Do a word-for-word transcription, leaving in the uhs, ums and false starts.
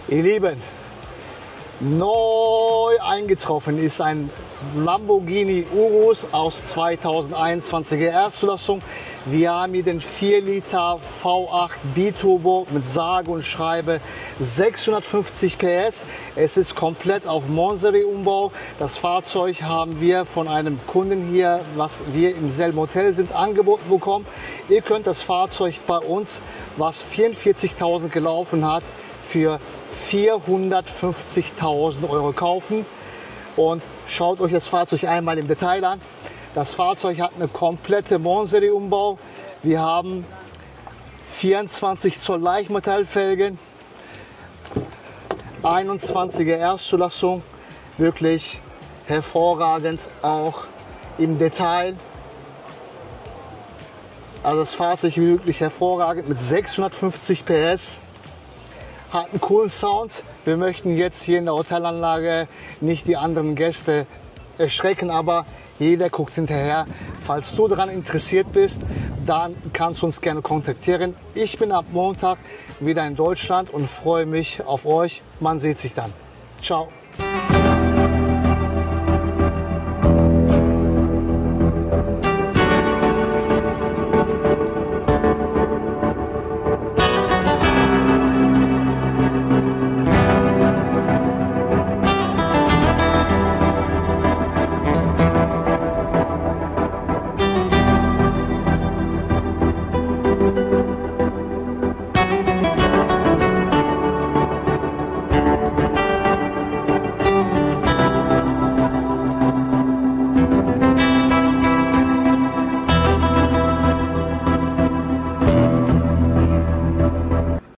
Ihr Lieben, neu eingetroffen ist ein Lamborghini Urus aus zweitausendeinundzwanziger Erstzulassung. Wir haben hier den vier Liter V acht Biturbo mit sage und schreibe sechshundertfünfzig P S. Es ist komplett auf Monterey-Umbau. Das Fahrzeug haben wir von einem Kunden hier, was wir im selben Hotel sind, angeboten bekommen. Ihr könnt das Fahrzeug bei uns, was vierundvierzigtausend gelaufen hat, für vierhundertfünfzigtausend Euro kaufen. Und schaut euch das Fahrzeug einmal im Detail an. Das Fahrzeug hat eine komplette Monterey-Umbau. Wir haben vierundzwanzig Zoll Leichtmetallfelgen, einundzwanziger Erstzulassung, wirklich hervorragend auch im Detail. Also das Fahrzeug wirklich hervorragend mit sechshundertfünfzig P S. Hat einen coolen Sound. Wir möchten jetzt hier in der Hotelanlage nicht die anderen Gäste erschrecken, aber jeder guckt hinterher. Falls du daran interessiert bist, dann kannst du uns gerne kontaktieren. Ich bin ab Montag wieder in Deutschland und freue mich auf euch. Man sieht sich dann. Ciao.